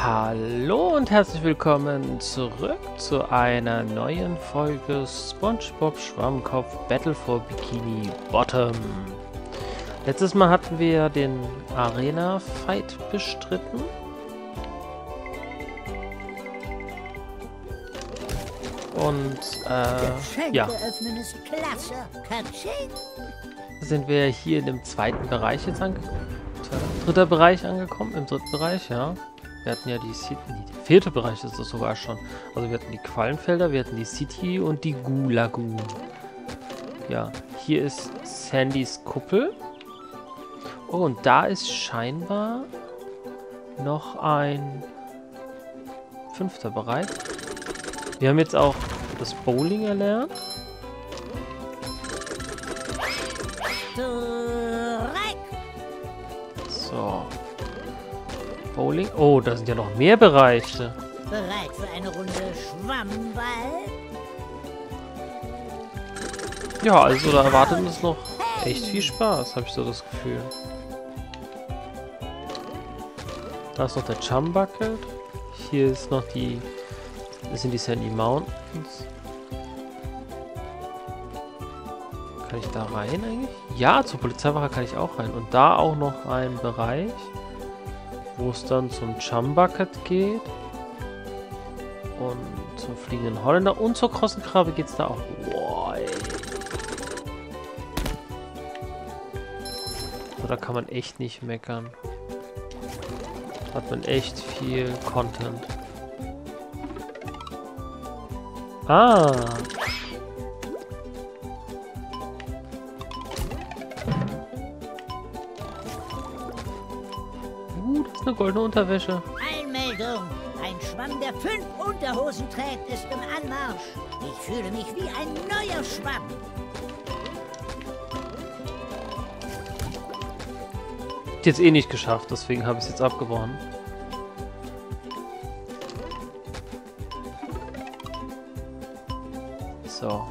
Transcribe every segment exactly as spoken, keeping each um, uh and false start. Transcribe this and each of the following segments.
Hallo und herzlich willkommen zurück zu einer neuen Folge SpongeBob Schwammkopf Battle for Bikini Bottom. Letztes Mal hatten wir ja den Arena-Fight bestritten. Und, äh, ja. Sind wir hier in dem zweiten Bereich jetzt angekommen. Dritter Bereich angekommen, im dritten Bereich, ja. Wir hatten ja die City, der vierte Bereich ist das sogar schon. Also wir hatten die Quallenfelder, wir hatten die City und die Goo Lagoon. Ja, hier ist Sandys Kuppel. Oh, und da ist scheinbar noch ein fünfter Bereich. Wir haben jetzt auch das Bowling erlernt. So. Bowling. Oh, da sind ja noch mehr Bereiche. Bereit für eine Runde Schwammball? Ja, also da erwartet uns noch echt viel Spaß, habe ich so das Gefühl. Da ist noch der Chum Bucket. Hier ist noch die... Das sind die Sandy Mountains. Kann ich da rein eigentlich? Ja, zur Polizeiwache kann ich auch rein. Und da auch noch ein Bereich, wo es dann zum Chum Bucket geht. Und zum fliegenden Holländer. Und zur Krossenkrabbe geht es da auch. Boah, ey. So, da kann man echt nicht meckern. Hat man echt viel Content. Ah. Uh, das ist eine goldene Unterwäsche. Einmeldung! Ein Schwamm, der fünf Unterhosen trägt, ist im Anmarsch. Ich fühle mich wie ein neuer Schwamm. Jetzt eh nicht geschafft, deswegen habe ich es jetzt abgebrochen. So.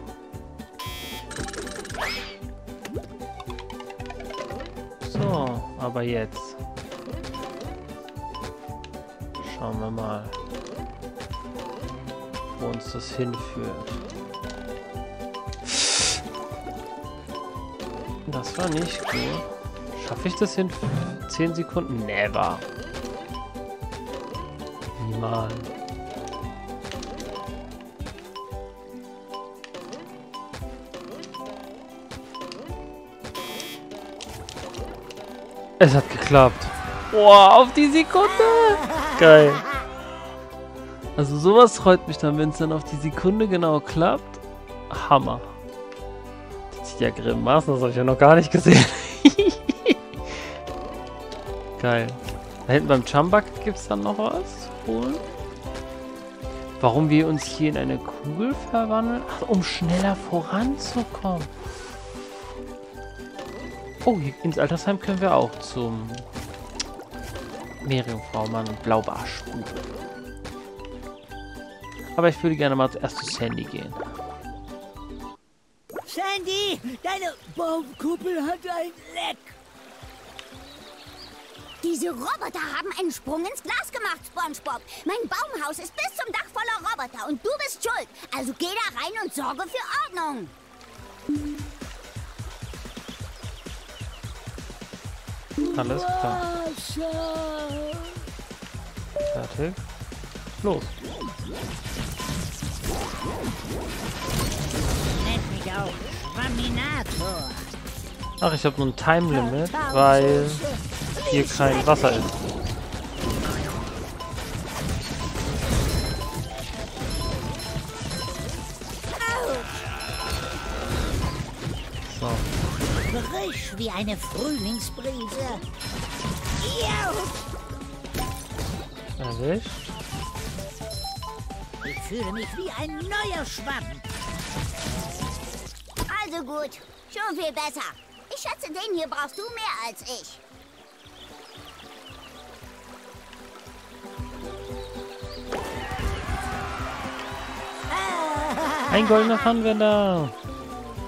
So, aber jetzt. Schauen wir mal, wo uns das hinführt. Das war nicht gut. Schaffe ich das in zehn Sekunden? Never. Niemals. Es hat geklappt. Boah, auf die Sekunde. Geil. Also sowas freut mich dann, wenn es dann auf die Sekunde genau klappt. Hammer. Das sieht ja Grimassen, das habe ich ja noch gar nicht gesehen. Geil. Da hinten beim Chum Bucket gibt es dann noch was zu holen. Warum wir uns hier in eine Kugel verwandeln? Ach, um schneller voranzukommen. Oh, hier ins Altersheim können wir auch zum Meerjungfraumann und Blaubarschbuch. Aber ich würde gerne mal erst zu Sandy gehen. Sandy, deine Baumkuppel hat ein Leck. Diese Roboter haben einen Sprung ins Glas gemacht, SpongeBob. Mein Baumhaus ist bis zum Dach voller Roboter und du bist schuld. Also geh da rein und sorge für Ordnung. Alles klar. Fertig. Los. Nennt mich auch Schwamminator. Ach, ich habe nur ein Time Limit, weil hier kein Wasser ist. So. Frisch wie eine Frühlingsbrise. Erwischt. Ich fühle mich wie ein neuer Schwamm. Also gut, schon viel besser. Ich schätze, den hier brauchst du mehr als ich. Ein goldener Pfannenwender.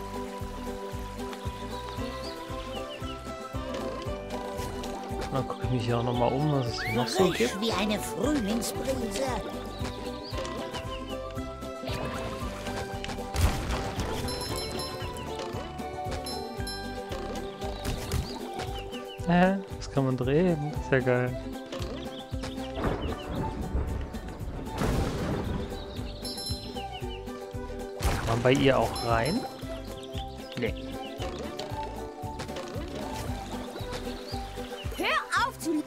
Mal gucken, mich hier auch nochmal um, was es hier noch so Frisch gibt. wie eine Frühlingsbrise. Hä? Das kann man drehen. Das ist ja geil. Kann man bei ihr auch rein? Nee. Hör auf zu...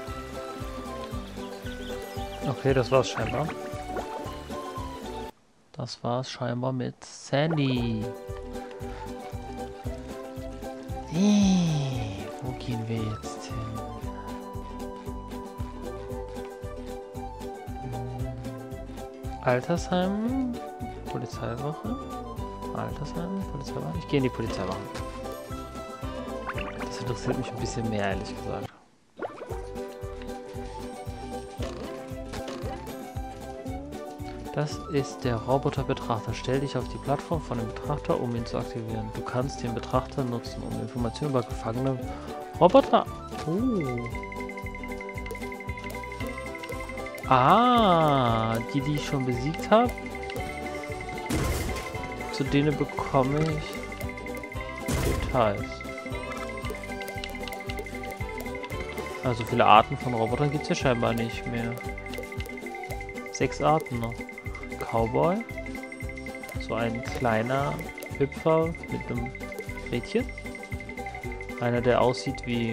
Okay, das war's scheinbar. Das war's scheinbar mit Sandy. Hey, wo gehen wir jetzt hin? Altersheim, Polizeiwache. Altersheim, Polizeiwache. Ich gehe in die Polizeiwache. Das interessiert mich ein bisschen mehr, ehrlich gesagt. Das ist der Roboter-Betrachter. Stell dich auf die Plattform von dem Betrachter, um ihn zu aktivieren. Du kannst den Betrachter nutzen, um Informationen über gefangene Roboter... Oh. Ah, die, die ich schon besiegt habe. Zu denen bekomme ich Details. Also viele Arten von Robotern gibt es ja scheinbar nicht mehr. Sechs Arten noch. Cowboy. So ein kleiner Hüpfer mit einem Rädchen. Einer, der aussieht wie...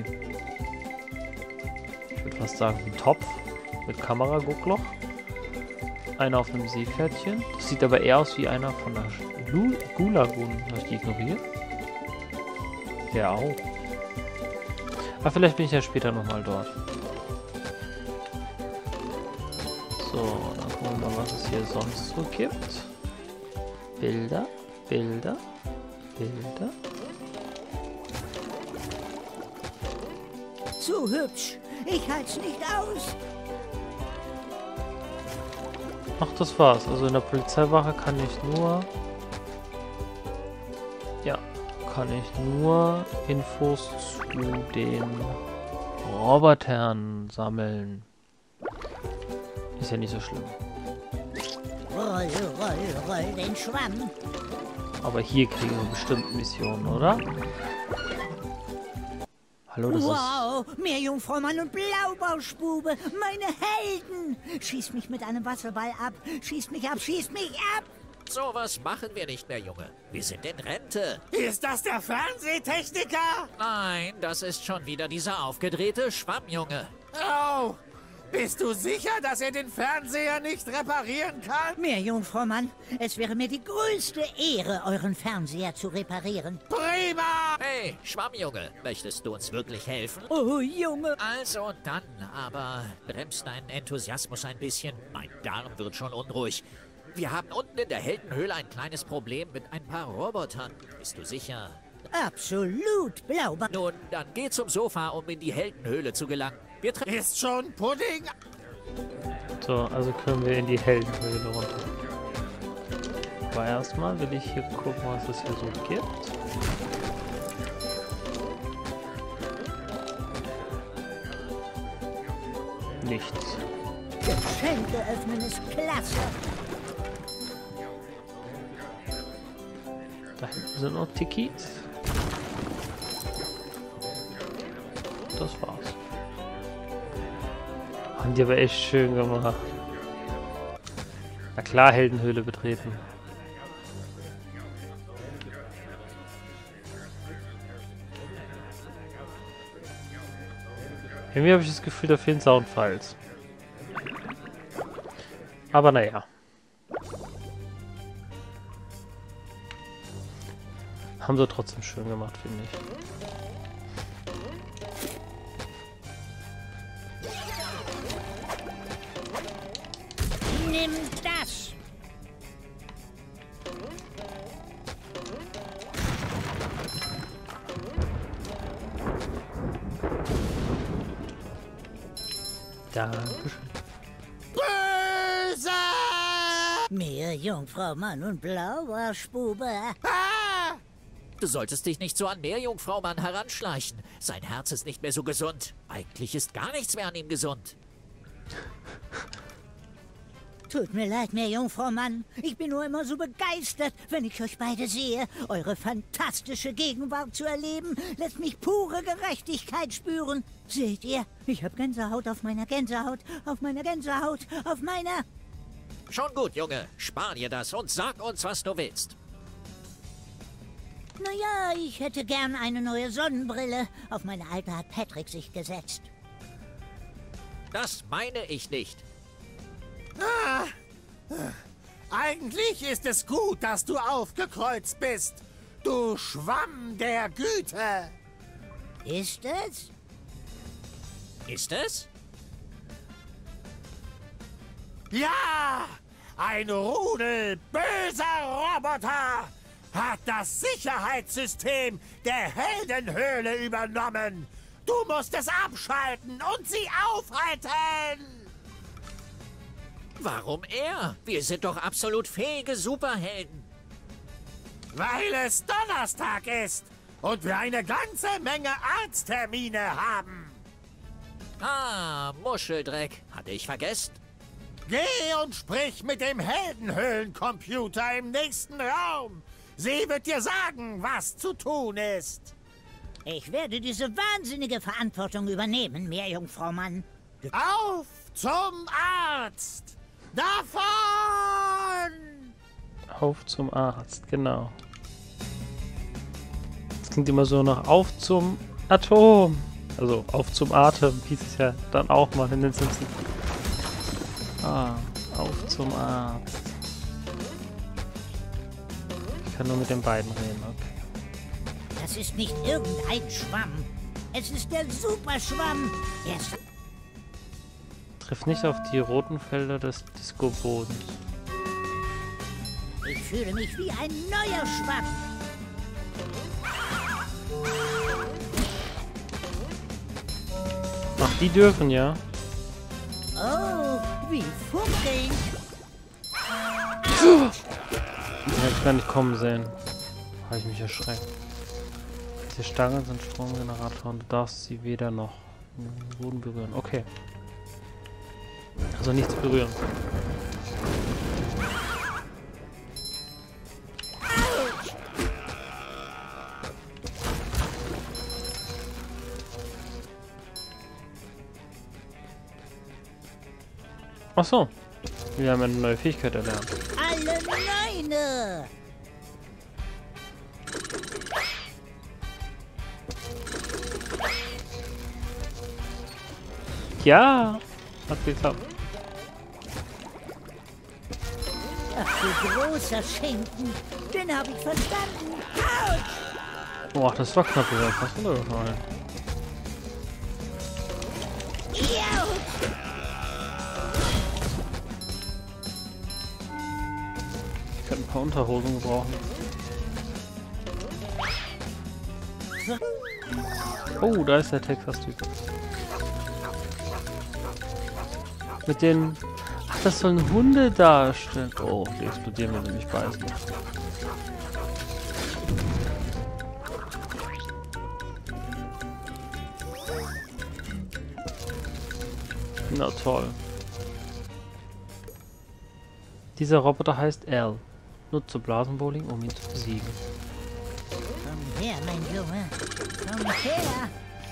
Ich würde fast sagen, wie ein Topf. Mit Kameraguckloch. Einer auf einem Seepferdchen. Das sieht aber eher aus wie einer von der Gulagun. Habe ich die ignoriert? Der auch. Aber vielleicht bin ich ja später nochmal dort. So, dann gucken wir mal, was es hier sonst so gibt. Bilder, Bilder, Bilder. Zu hübsch. Ich halt's nicht aus. Ach, das war's. Also in der Polizeiwache kann ich nur... Ja, kann ich nur Infos zu den Robotern sammeln. Ist ja nicht so schlimm. Roll, roll, roll den Schwamm. Aber hier kriegen wir bestimmt Missionen, oder? Hallo, das Wow, Meerjungfrau Mann und Blaubauspube, meine Helden. Schieß mich mit einem Wasserball ab. Schieß mich ab, schieß mich ab. So was machen wir nicht mehr, Junge. Wir sind in Rente. Ist das der Fernsehtechniker? Nein, das ist schon wieder dieser aufgedrehte Schwammjunge. Oh, bist du sicher, dass er den Fernseher nicht reparieren kann? Meerjungfrau Mann, es wäre mir die größte Ehre, euren Fernseher zu reparieren. Prima! Hey, Schwammjunge, möchtest du uns wirklich helfen? Oh, Junge. Also dann, aber bremst deinen Enthusiasmus ein bisschen. Mein Darm wird schon unruhig. Wir haben unten in der Heldenhöhle ein kleines Problem mit ein paar Robotern. Bist du sicher? Absolut, Blauba. Nun, dann geh zum Sofa, um in die Heldenhöhle zu gelangen. Wir tre- Ist schon Pudding? So, also können wir in die Heldenhöhle runter. Aber erstmal will ich hier gucken, was es hier so gibt. Nichts. Geschenke öffnen ist klasse. Da hinten sind noch Tikis. Das war's. Haben die aber echt schön gemacht. Na klar, Heldenhöhle betreten. Irgendwie habe ich das Gefühl, da fehlen Soundfiles. Aber naja. Haben sie trotzdem schön gemacht, finde ich. Nimm das. Dankeschön. Böse! Meerjungfrau Mann und Blaubarschbube. Ah! Du solltest dich nicht so an Meerjungfraumann heranschleichen. Sein Herz ist nicht mehr so gesund. Eigentlich ist gar nichts mehr an ihm gesund. Tut mir leid, Meerjungfrau Mann. Ich bin nur immer so begeistert, wenn ich euch beide sehe. Eure fantastische Gegenwart zu erleben, lässt mich pure Gerechtigkeit spüren. Seht ihr? Ich habe Gänsehaut auf meiner Gänsehaut, auf meiner Gänsehaut, auf meiner... Schon gut, Junge. Spar dir das und sag uns, was du willst. Naja, ich hätte gern eine neue Sonnenbrille. Auf meine alte hat Patrick sich gesetzt. Das meine ich nicht. Ah, eigentlich ist es gut, dass du aufgekreuzt bist. Du Schwamm der Güte. Ist es? Ist es? Ja, ein Rudel böser Roboter hat das Sicherheitssystem der Heldenhöhle übernommen. Du musst es abschalten und sie aufhalten. Warum er? Wir sind doch absolut fähige Superhelden. Weil es Donnerstag ist und wir eine ganze Menge Arzttermine haben. Ah, Muscheldreck. Hatte ich vergessen? Geh und sprich mit dem Heldenhöhlencomputer im nächsten Raum. Sie wird dir sagen, was zu tun ist. Ich werde diese wahnsinnige Verantwortung übernehmen, Meerjungfrau Mann. Auf zum Arzt! Davon! Auf zum Arzt, genau. Das klingt immer so nach auf zum Atom. Also auf zum Atem hieß es ja dann auch mal in den Simpsons. Ah, auf zum Arzt. Ich kann nur mit den beiden reden, okay. Das ist nicht irgendein Schwamm. Es ist der Superschwamm. Er ist... Triff nicht auf die roten Felder des Disco-Bodens. Ich fühle mich wie ein neuer Schwamm. Ach, die dürfen ja. Oh, wie funkelnd. Die hätte ich gar nicht kommen sehen. Habe ich mich erschreckt. Diese Stangen sind Stromgeneratoren. Du darfst sie weder noch den Boden berühren. Okay. Also nichts berühren. Ach so. Wir haben eine neue Fähigkeit erlernt. Alle Neune. Ja, hat geklappt. Ach, du großer Schinken. Den habe ich verstanden. Autsch! Boah, das war knapp, wieder fast runtergefallen. Autsch! Ich könnte ein paar Unterhosen gebrauchen. Oh, da ist der Texas-Typ. Mit den... Ach, das sollen Hunde darstellen. Oh, die explodieren, wenn sie mich beißen. Na toll. Dieser Roboter heißt Al. Nutze Blasenbowling, um ihn zu besiegen. Komm her, mein Junge. Komm her.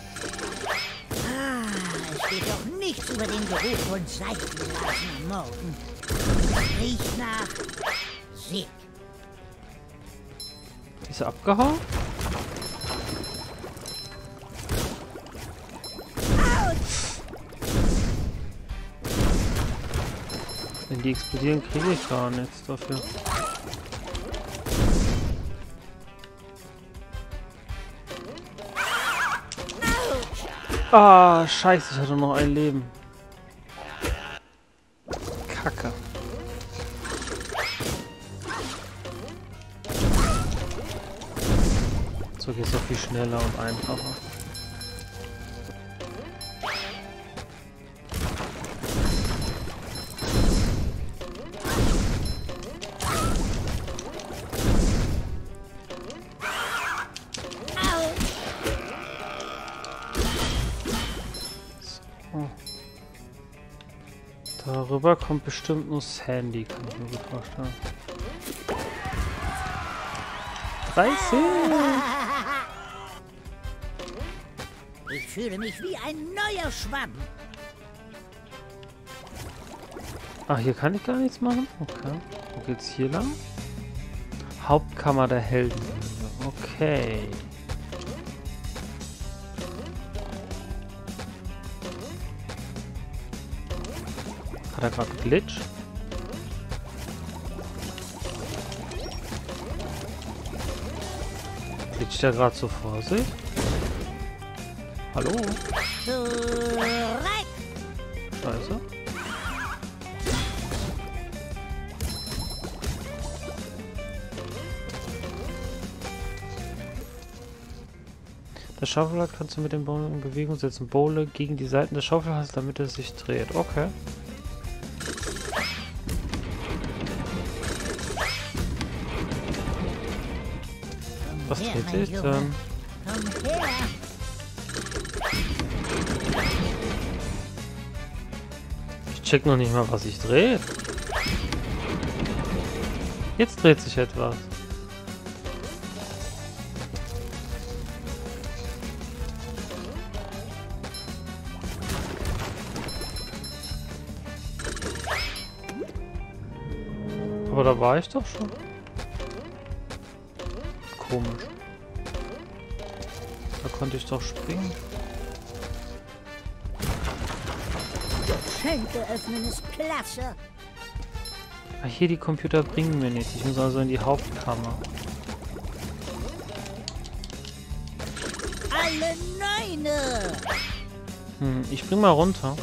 Ah, es geht doch nichts über den Geruch von Seifenblasen am Morgen. Es riecht nach Sieg. Ist er abgehauen? Wenn die explodieren, kriege ich gar nichts dafür. Ah, scheiße, ich hatte noch ein Leben. Kacke. So geht es doch viel schneller und einfacher. Darüber kommt bestimmt nur Sandy, kann ich mir gut vorstellen. dreißig! Ich fühle mich wie ein neuer Schwamm. Ach, hier kann ich gar nichts machen? Okay. Wo geht's hier lang? Hauptkammer der Helden. Okay. Hat er gerade Glitch? Glitscht er gerade so vor sich? Hallo? Zurück! Scheiße. Das Schaufelrad kannst du mit dem Bowl in Bewegung setzen. Bowle gegen die Seiten des Schaufelrads, damit es sich dreht. Okay. Was her, dreht mein sich Junge. denn? Komm her! Ich check noch nicht mal, was sich dreht. Jetzt dreht sich etwas. Aber da war ich doch schon. Komisch. Da konnte ich doch springen. Schenke öffnen ist klasse. Ah, hier die Computer bringen mir nichts. Ich muss also in die Hauptkammer. Alle Neune! Hm, ich spring mal runter.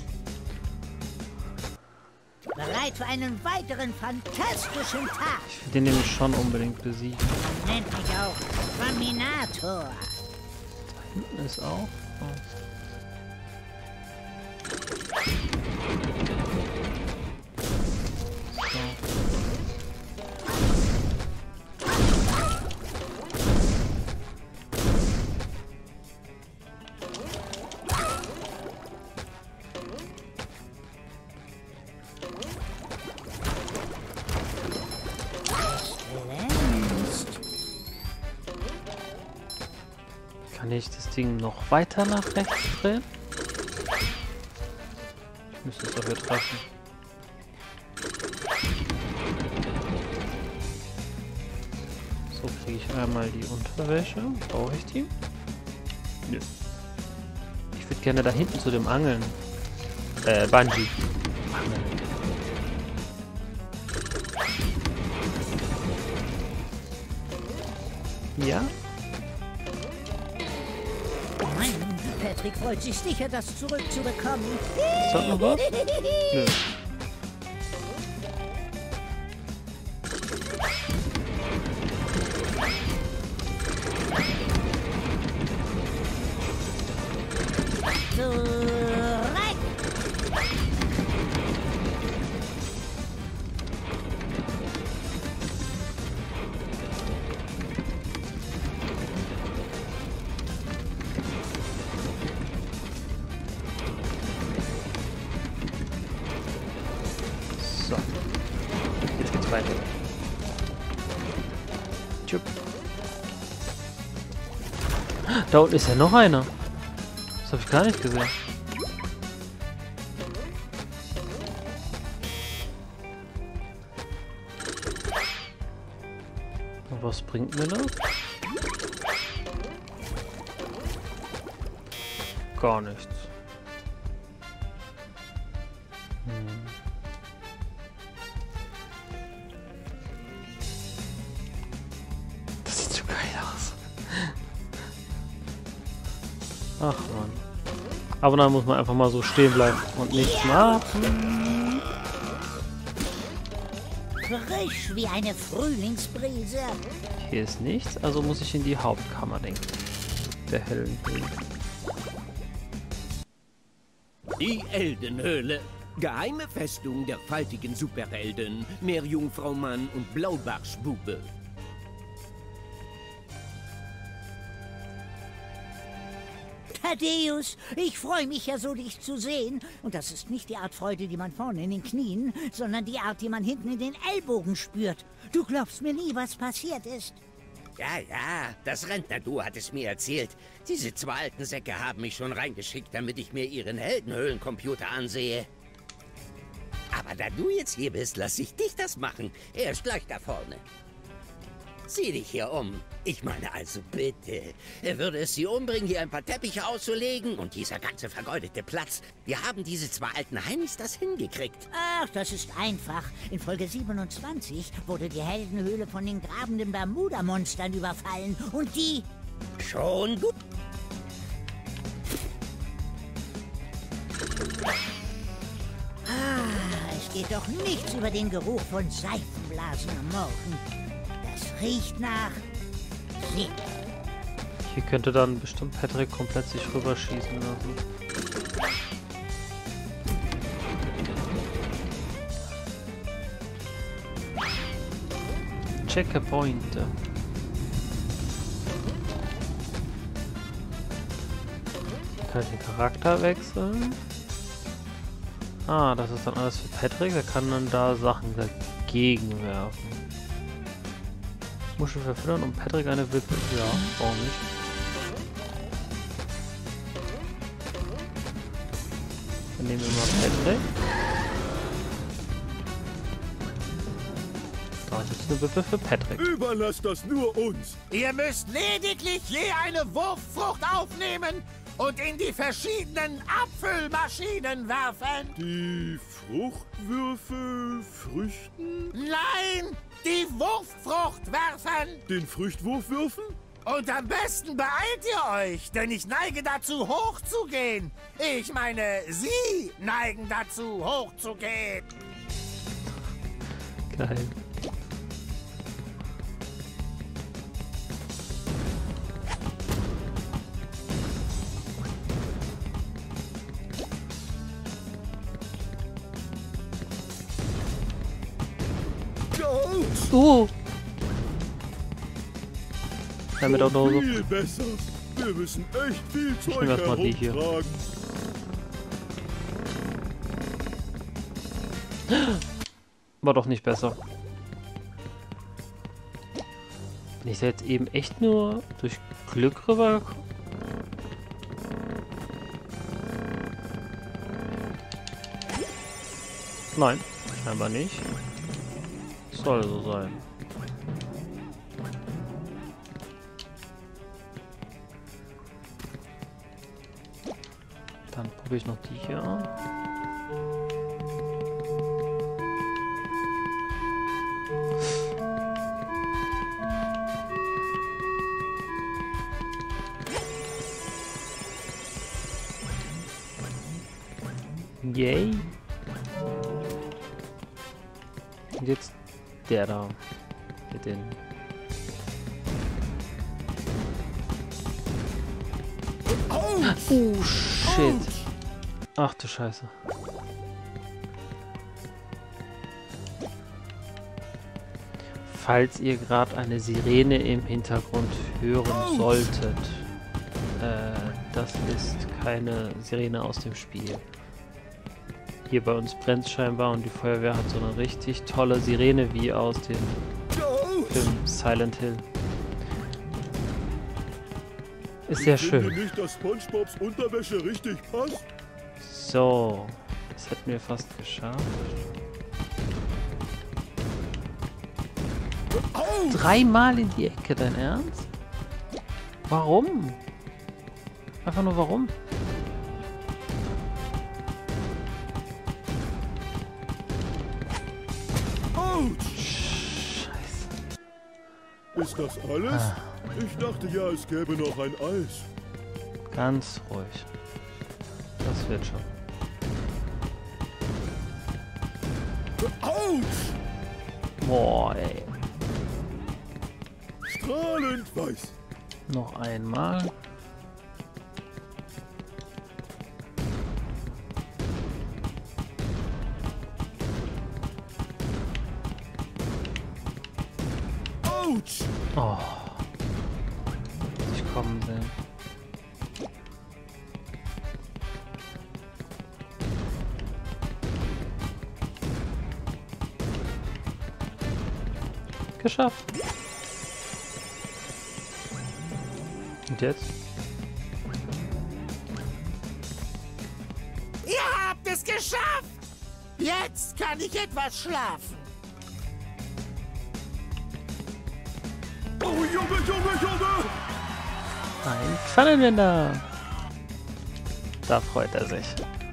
Bereit für einen weiteren fantastischen Tag. Ich will den nämlich schon unbedingt besiegen. Man nennt mich auch Terminator. Hinten ist auch. Oh. Kann ich das Ding noch weiter nach rechts drehen? Ich müsste es dafür treffen. So kriege ich einmal die Unterwäsche. Brauche ich die? Nö. Ich würde gerne da hinten zu dem Angeln. Äh, Bungee. Angeln. Ja? Mann, Patrick freut sich sicher, das zurückzubekommen. Ist das noch was? Nö. Zurück! So. Jetzt geht's weiter. Tschüpp. Da unten ist ja noch einer. Das habe ich gar nicht gesehen. Und was bringt mir das? Gar nichts. Hm. Das sieht so geil aus. Ach man. Aber dann muss man einfach mal so stehen bleiben und nichts machen. Frisch wie eine Frühlingsbrise. Hier ist nichts, also muss ich in die Hauptkammer denken. Der hellen Höhle. Die Eldenhöhle. Geheime Festung der faltigen Superhelden, Meerjungfrau Mann und Blaubarschbube. Thaddeus, ich freue mich ja so, dich zu sehen. Und das ist nicht die Art Freude, die man vorne in den Knien, sondern die Art, die man hinten in den Ellbogen spürt. Du glaubst mir nie, was passiert ist. Ja, ja, das Rentnerduo hat es mir erzählt. Diese zwei alten Säcke haben mich schon reingeschickt, damit ich mir ihren Heldenhöhlencomputer ansehe. Aber da du jetzt hier bist, lass ich dich das machen. Er ist gleich da vorne. Sieh dich hier um. Ich meine also bitte. Würde es Sie umbringen, hier ein paar Teppiche auszulegen und dieser ganze vergeudete Platz? Wir haben diese zwei alten Heinis das hingekriegt. Ach, das ist einfach. In Folge siebenundzwanzig wurde die Heldenhöhle von den grabenden Bermuda-Monstern überfallen. Und die... Schon gut. Ah, es geht doch nichts über den Geruch von Seifenblasen am Morgen. Das riecht nach... See. Hier könnte dann bestimmt Patrick komplett sich rüberschießen oder so. Checkpoint. Kann ich den Charakter wechseln? Ah, das ist dann alles für Patrick. Der kann dann da Sachen dagegen werfen. Muschel verfüttern und Patrick eine Wippe. Ja, warum nicht? Dann nehmen wir mal Patrick. Da ist jetzt eine Wippe für Patrick. Überlasst das nur uns. Ihr müsst lediglich je eine Wurffrucht aufnehmen und in die verschiedenen Abfüllmaschinen werfen. Die Fruchtwürfel früchten? Nein, die Wurffrucht werfen. Den Früchtwurf würfen? Und am besten beeilt ihr euch, denn ich neige dazu, hochzugehen. Ich meine, Sie neigen dazu, hochzugehen. Geil. Oh! Damit auch noch so. Viel besser. Wir müssen echt viel Ich Zeug nehme erstmal die hier. herumtragen. War doch nicht besser. Bin ich da jetzt eben echt nur durch Glück rübergekommen? Nein, scheinbar nicht. Soll so sein. Dann probiere ich noch die hier an. Yay. Und jetzt der da. Mit den. Oh shit. Ach du Scheiße. Falls ihr gerade eine Sirene im Hintergrund hören solltet, äh, das ist keine Sirene aus dem Spiel. Hier bei uns brennt es scheinbar und die Feuerwehr hat so eine richtig tolle Sirene wie aus dem Film Silent Hill. Ist sehr Ich finde schön. nicht, dass SpongeBobs Unterwäsche richtig passt. So, das hätten wir fast geschafft. Dreimal in die Ecke, dein Ernst? Warum? Einfach nur warum? Scheiße. Ist das alles? Ah. Ich dachte ja, es gäbe noch ein Eis. Ganz ruhig. Das wird schon. Autsch! Boah, ey. Strahlend weiß. Noch einmal. Autsch! Oh. Ich kommen sehen. Geschafft. Und jetzt? Ihr habt es geschafft! Jetzt kann ich etwas schlafen. Oh, Junge, Junge, Junge! Ein Pfannenwender. Da freut er sich.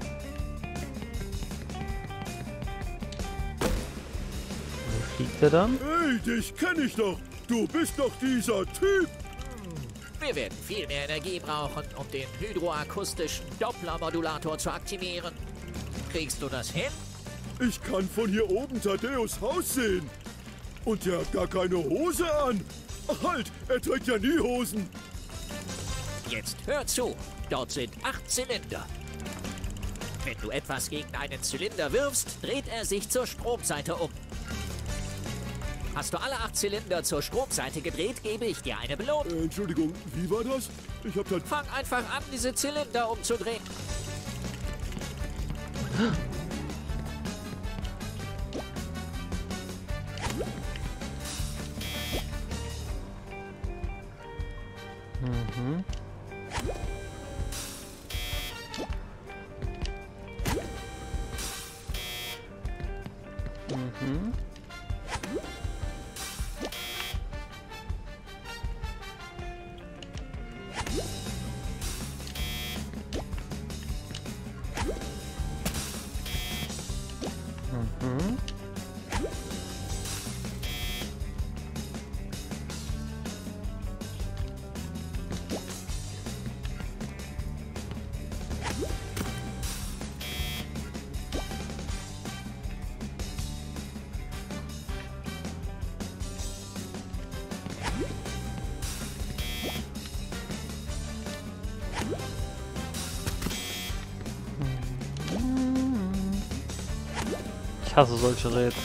Wo fliegt er dann? Hey, dich kenne ich doch! Du bist doch dieser Typ! Wir werden viel mehr Energie brauchen, um den hydroakustischen Dopplermodulator zu aktivieren. Kriegst du das hin? Ich kann von hier oben Thaddeus Haus sehen. Und er hat gar keine Hose an. Ach halt, er trägt ja nie Hosen. Jetzt hör zu. Dort sind acht Zylinder. Wenn du etwas gegen einen Zylinder wirfst, dreht er sich zur Stromseite um. Hast du alle acht Zylinder zur Stromseite gedreht, gebe ich dir eine Belohnung. Äh, Entschuldigung, wie war das? Ich hab halt... Fang einfach an, diese Zylinder umzudrehen. Mhm. Mhm. Mhm. Ich hasse solche Rätsel.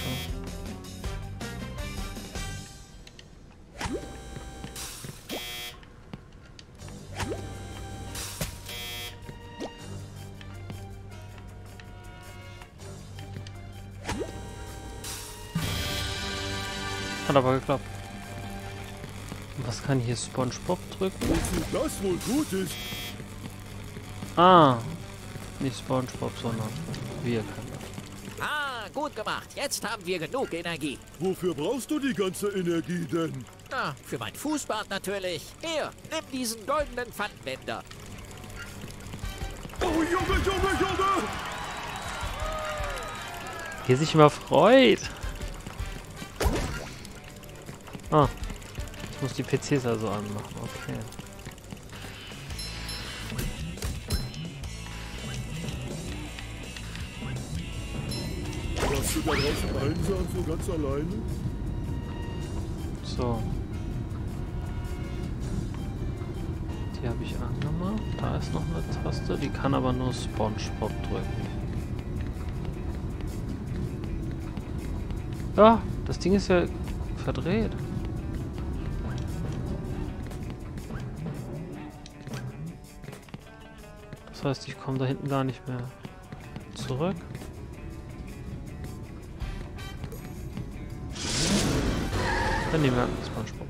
Hat aber geklappt. Was kann hier SpongeBob drücken? Wozu das wohl gut ist? Ah, nicht SpongeBob, sondern wir können das. Ah, gut gemacht. Jetzt haben wir genug Energie. Wofür brauchst du die ganze Energie denn? Na, für mein Fußbad natürlich. Hier, nimm diesen goldenen Pfannenwender. Oh, Junge, Junge, Junge! Wie er sich immer freut. Ah, ich muss die P Cs also anmachen, okay. Warst du da draußen einsam, so ganz alleine? So. Die habe ich angemacht. Da ist noch eine Taste, die kann aber nur SpongeBob drücken. Ja, das Ding ist ja verdreht. Das heißt, ich komme da hinten gar nicht mehr zurück. Dann nehmen wir SpongeBob.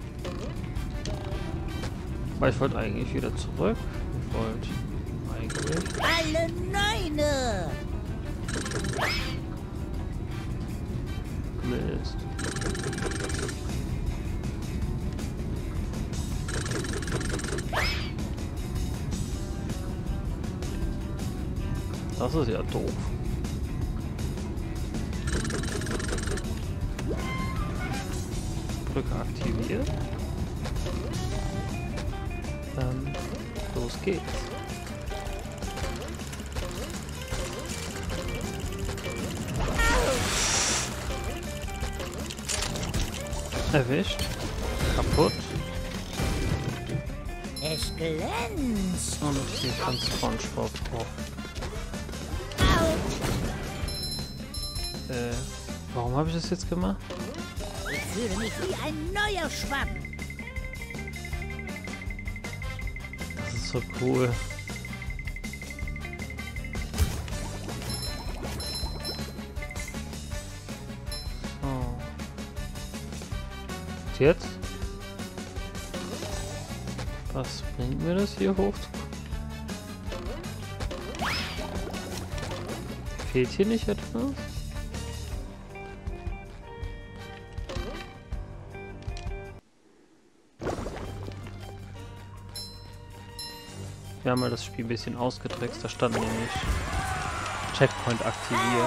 Weil ich wollte eigentlich wieder zurück. Ich wollte eigentlich... Alle Neune! Mist. Das ist ja doof. Brücke aktiviert. Dann los geht's. Erwischt. Kaputt. Es glänzt. Und ich sehe von SpongeBob auch. Äh, warum habe ich das jetzt gemacht? Ich fühle mich wie ein neuer Schwamm. Das ist so cool. So. jetzt? Was bringt mir das hier hoch? Fehlt hier nicht etwas? Wir haben mal das Spiel ein bisschen ausgetrickst. Da stand nämlich Checkpoint aktiviert.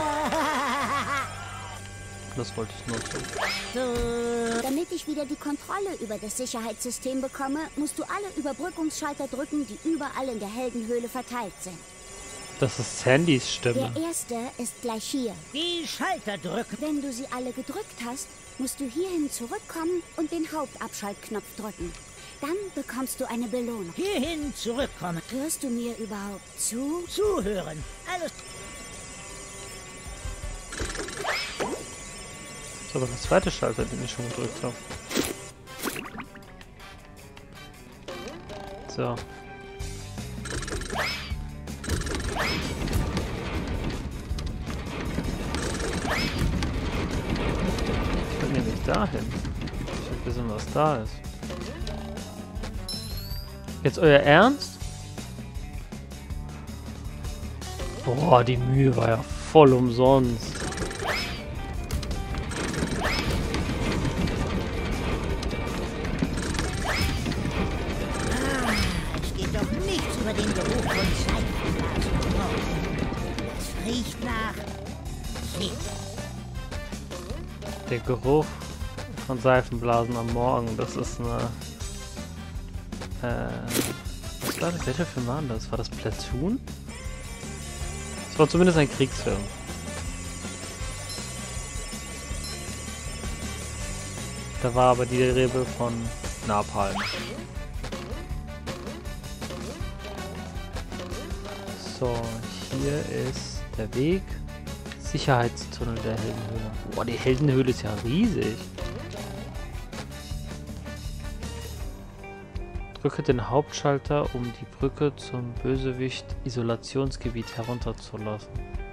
Das wollte ich nutzen. Damit ich wieder die Kontrolle über das Sicherheitssystem bekomme, musst du alle Überbrückungsschalter drücken, die überall in der Heldenhöhle verteilt sind. Das ist Sandys Stimme. Der erste ist gleich hier. Die Schalter drücken. Wenn du sie alle gedrückt hast, musst du hierhin zurückkommen und den Hauptabschaltknopf drücken. Dann bekommst du eine Belohnung. Hierhin zurückkommen. Hörst du mir überhaupt zu? Zuhören. Alles. Das ist aber der zweite Schalter, den ich schon gedrückt habe. So. Ich will nämlich dahin. Ich will wissen, was da ist. Jetzt euer Ernst? Boah, die Mühe war ja voll umsonst. Es geht doch nichts über den Geruch von Seifenblasen. Es riecht nach Fisch. Der Geruch von Seifenblasen am Morgen, das ist eine... Äh, was war das? Welcher Film war das? War das Platoon? Das war zumindest ein Kriegsfilm. Da war aber die Rede von Napalm. So, hier ist der Weg. Sicherheitstunnel der Heldenhöhle. Boah, die Heldenhöhle ist ja riesig. Drücke den Hauptschalter, um die Brücke zum Bösewicht-Isolationsgebiet herunterzulassen.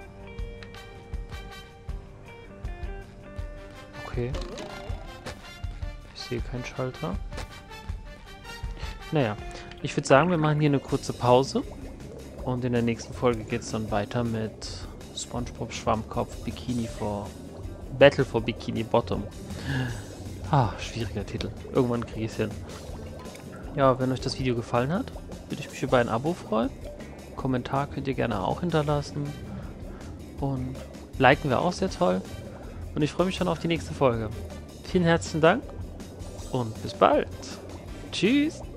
Okay. Ich sehe keinen Schalter. Naja, ich würde sagen, wir machen hier eine kurze Pause. Und in der nächsten Folge geht es dann weiter mit SpongeBob Schwammkopf Bikini for... Battle for Bikini Bottom. Ah, schwieriger Titel. Irgendwann kriege ich es hin. Ja, wenn euch das Video gefallen hat, würde ich mich über ein Abo freuen. Kommentar könnt ihr gerne auch hinterlassen. Und liken wäre auch sehr toll. Und ich freue mich schon auf die nächste Folge. Vielen herzlichen Dank und bis bald. Tschüss.